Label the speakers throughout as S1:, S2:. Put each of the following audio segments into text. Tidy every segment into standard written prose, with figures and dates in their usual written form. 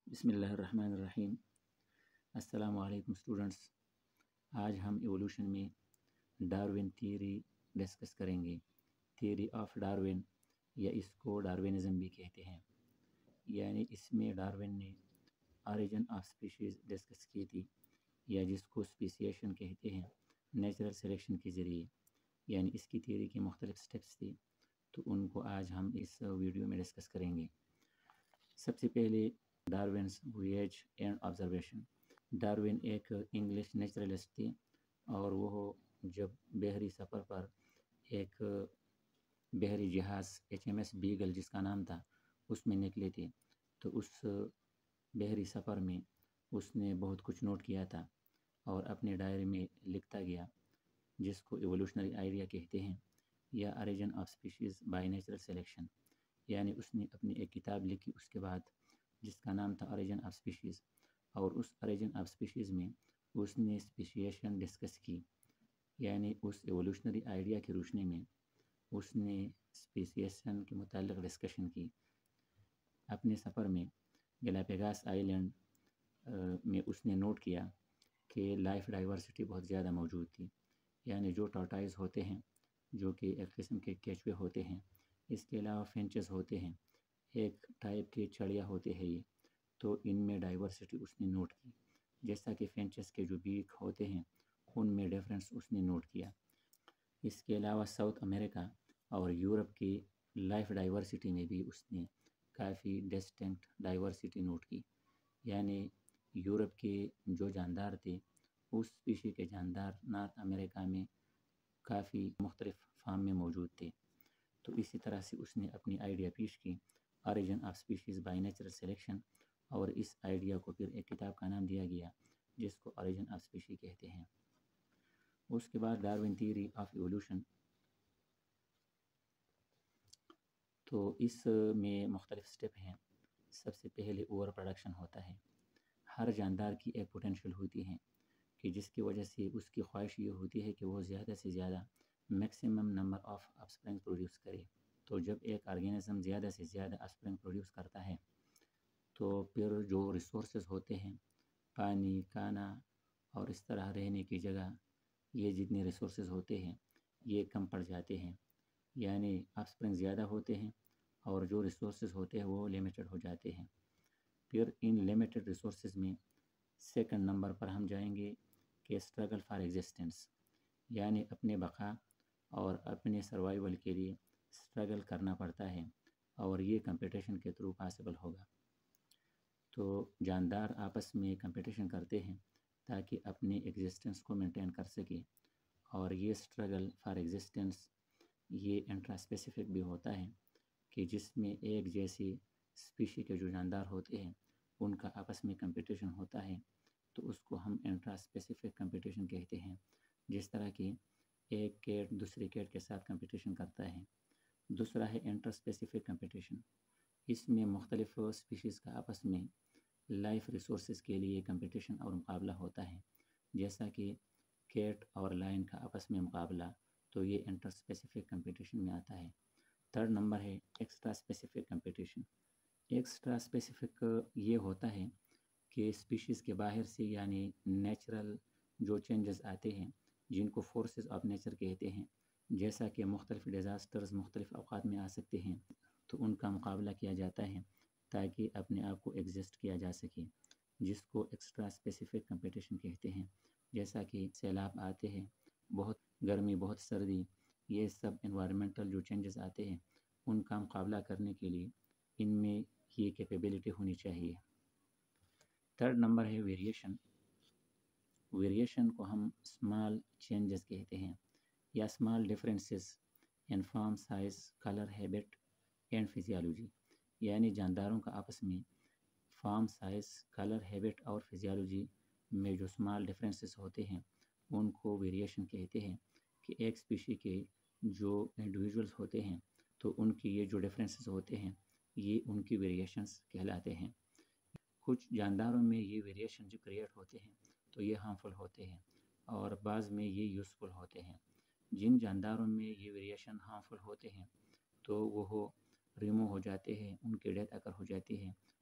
S1: بسم اللہ الرحمن الرحیم۔ السلام علیکم اسٹوڈنٹس، آج ہم ایولوشن میں ڈاروین تھیوری ڈسکس کریں گے۔ تھیوری آف ڈاروین، یا اس کو ڈاروینزم بھی کہتے ہیں، یعنی اس میں ڈاروین نے آریجن آف سپیشیز ڈسکس کی تھی، یا جس کو اسپیسیشن کہتے ہیں نیچرل سلیکشن کے ذریعے، یعنی اس کی تھیوری کے مختلف سٹیپس تھے، تو ان کو آج ہم اس ویڈیو میں ڈسکس کریں گے۔ سب سے پہلے Darwin's voyage and observation. Darwin ایک انگلش نیچرلسٹ تھے، اور وہ جب بحری سفر پر ایک بحری جہاز HMS بیگل جس کا نام تھا اس میں نکلے تھے، تو اس بحری سفر میں اس نے بہت کچھ نوٹ کیا تھا اور اپنے ڈائری میں لکھتا گیا، جس کو ایولوشنری آئیڈیا کہتے ہیں، یا origin of species by natural selection. یعنی اس نے اپنی ایک کتاب لکھی اس کے بعد، جس کا نام تھا آریجن آف سپیشیز، اور اس آریجن آف سپیشیز میں اس نے اسپیشیشن ڈسکس کی، یعنی اس ایولوشنری آئیڈیا کی روشنی میں اس نے اسپیشیشن کے متعلق ڈسکشن کی۔ اپنے سفر میں گیلاپاگوس آئی لینڈ میں اس نے نوٹ کیا کہ لائف ڈائیورسٹی بہت زیادہ موجود تھی، یعنی جو ٹارٹائز ہوتے ہیں، جو کہ ایک قسم کے کیچوے ہوتے ہیں، اس کے علاوہ فنچز ہوتے ہیں، ایک ٹائپ کے چڑیا ہوتے ہیں یہ، تو ان میں ڈائیورسٹی اس نے نوٹ کی۔ جیسا کہ فنچز کے جو بیک ہوتے ہیں ان میں ڈیفرنس اس نے نوٹ کیا۔ اس کے علاوہ ساؤتھ امریکہ اور یورپ کی لائف ڈائیورسٹی میں بھی اس نے کافی ڈسٹنکٹ ڈائیورسٹی نوٹ کی، یعنی یورپ کے جو جاندار تھے اس اسپیشی کے جاندار نارتھ امریکہ میں کافی مختلف فارم میں موجود تھے۔ تو اسی طرح سے اس نے اپنی آئیڈیا پیش کی، origin of species by natural selection, اور اس آئیڈیا کو پھر ایک کتاب کا نام دیا گیا جس کو آریجن آف سپیشی کہتے ہیں۔ اس کے بعد ڈاروین تھیوری آف ایولوشن۔ تو اس میں مختلف سٹیپ ہیں۔ سب سے پہلے اوور پروڈکشن ہوتا ہے۔ ہر جاندار کی ایک پوٹینشیل ہوتی ہے کہ جس کی وجہ سے اس کی خواہش یہ ہوتی ہے کہ وہ زیادہ سے زیادہ maximum number of offspring produce کرے۔ تو جب ایک آرگینزم زیادہ سے زیادہ آفسپرنگ پروڈیوس کرتا ہے تو پھر جو ریسورسز ہوتے ہیں، پانی، کھانا اور اس طرح رہنے کی جگہ، یہ جتنے ریسورسز ہوتے ہیں یہ کم پڑ جاتے ہیں، یعنی آفسپرنگ زیادہ ہوتے ہیں اور جو ریسورسز ہوتے ہیں وہ لیمیٹڈ ہو جاتے ہیں۔ پھر ان لیمیٹڈ ریسورسز میں سیکنڈ نمبر پر ہم جائیں گے کہ اسٹرگل فار ایگزسٹنس، یعنی اپنے بقا اور اپنے سروائیول کے لیے اسٹرگل کرنا پڑتا ہے، اور یہ کمپٹیشن کے تھرو پاسبل ہوگا۔ تو جاندار آپس میں کمپٹیشن کرتے ہیں تاکہ اپنے ایگزسٹنس کو مینٹین کر سکے، اور یہ اسٹرگل فار ایگزسٹنس یہ انٹرا اسپیسیفک بھی ہوتا ہے کہ جس میں ایک جیسی اسپیشی کے جو جاندار ہوتے ہیں ان کا آپس میں کمپٹیشن ہوتا ہے، تو اس کو ہم انٹرا اسپیسیفک کمپٹیشن کہتے ہیں۔ جس طرح کہ ایک کیٹ دوسری کیٹ کے ساتھ کمپٹیشن کرتا ہے۔ دوسرا ہے انٹر اسپیسیفک کمپٹیشن۔ اس میں مختلف اسپیشیز کا آپس میں لائف ریسورسز کے لیے کمپٹیشن اور مقابلہ ہوتا ہے، جیسا کہ کیٹ اور لائن کا آپس میں مقابلہ، تو یہ انٹر اسپیسیفک کمپٹیشن میں آتا ہے۔ تھرڈ نمبر ہے extraspecific competition. Extraspecific یہ ہوتا ہے کہ اسپیشیز کے باہر سے، یعنی نیچرل جو چینجز آتے ہیں جن کو فورسز آف نیچر کہتے ہیں، جیسا کہ مختلف ڈیزاسٹرز مختلف اوقات میں آ سکتے ہیں، تو ان کا مقابلہ کیا جاتا ہے تاکہ اپنے آپ کو ایگزسٹ کیا جا سکے، جس کو ایکسٹرا اسپیسیفک کمپٹیشن کہتے ہیں۔ جیسا کہ سیلاب آتے ہیں، بہت گرمی، بہت سردی، یہ سب انوائرمنٹل جو چینجز آتے ہیں ان کا مقابلہ کرنے کے لیے ان میں یہ کیپیبلٹی ہونی چاہیے۔ تھرڈ نمبر ہے ویریشن۔ ویریشن کو ہم اسمال چینجز کہتے ہیں، یا small differences in form, size, colour, habit and physiology, یعنی جانداروں کا آپس میں فارم، سائز، کلر، ہیبٹ اور فزیالوجی میں جو اسمال ڈفرینسز ہوتے ہیں ان کو ویریشن کہتے ہیں، کہ ایک اسپیشی کے جو انڈیویژولز ہوتے ہیں تو ان کی یہ جو ڈفرینسز ہوتے ہیں یہ ان کی ویریشنز کہلاتے ہیں۔ کچھ جانداروں میں یہ ویریشن جو کریٹ ہوتے ہیں تو یہ ہارمفل ہوتے ہیں، اور بعض میں یہ یوزفل ہوتے ہیں۔ جن جانداروں میں یہ ویریشن ہارمفل ہوتے ہیں تو وہ ریمو ہو جاتے ہیں، ان کی ڈیتھ اکر ہو جاتی ہے،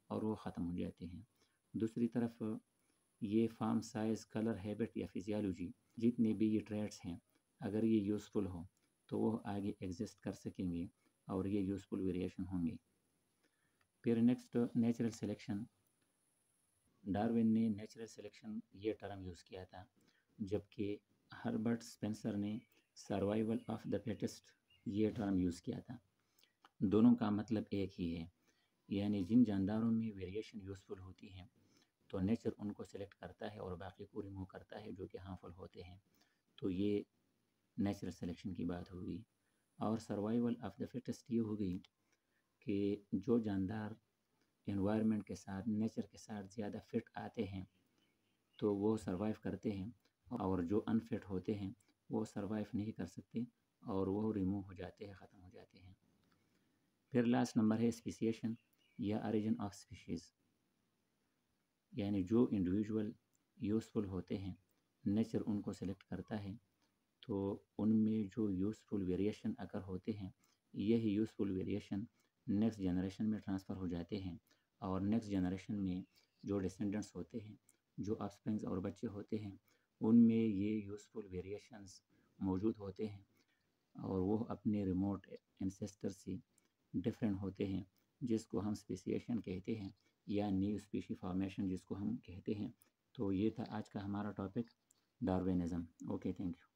S1: اور وہ ختم ہو جاتے ہیں۔ دوسری طرف یہ فارم سائز، کلر، ہیبٹ یا فزیالوجی، جتنے بھی یہ ٹریٹس ہیں، اگر یہ یوزفل ہو تو وہ آگے ایگزسٹ کر سکیں گے اور یہ یوزفل ویریشن ہوں گے۔ پھر نیکسٹ نیچرل سلیکشن۔ ڈارون نے نیچرل سلیکشن یہ ٹرم یوز کیا تھا، جبکہ ہربرٹ اسپینسر نے سروائیول آف دا فٹسٹ یہ ٹرم یوز کیا تھا۔ دونوں کا مطلب ایک ہی ہے، یعنی جن جانداروں میں ویریشن یوزفل ہوتی ہیں تو نیچر ان کو سلیکٹ کرتا ہے اور باقی کو ریموو کرتا ہے جو کہ ہارمفل ہوتے ہیں۔ تو یہ نیچرل سلیکشن کی بات ہوگی۔ اور سروائیول آف دا فٹسٹ یہ ہوگی کہ جو جاندار انوائرمنٹ کے ساتھ، نیچر کے ساتھ زیادہ فٹ آتے ہیں تو وہ سروائیو کرتے ہیں، اور جو انفٹ ہوتے ہیں وہ سروائیو نہیں کر سکتے اور وہ ریموو ہو جاتے ہیں، ختم ہو جاتے ہیں۔ پھر لاسٹ نمبر ہے اسپیسیشن یا اوریجن آف اسپیشیز، یعنی جو انڈیویژول یوزفل ہوتے ہیں نیچر ان کو سلیکٹ کرتا ہے، تو ان میں جو یوزفل ویریشن اگر ہوتے ہیں یہی یوزفل ویریشن نیکسٹ جنریشن میں ٹرانسفر ہو جاتے ہیں، اور نیکسٹ جنریشن میں جو ڈسینڈنٹس ہوتے ہیں، جو آف اسپرنگز اور بچے ہوتے ہیں، ان میں یہ یوزفل ویریشنز موجود ہوتے ہیں اور وہ اپنے ریموٹ انسیسٹر سے ڈفرینٹ ہوتے ہیں، جس کو ہم اسپیسیشن کہتے ہیں یا نیو اسپیشی فارمیشن جس کو ہم کہتے ہیں۔ تو یہ تھا آج کا ہمارا topic, Darwinism. Okay, thank you.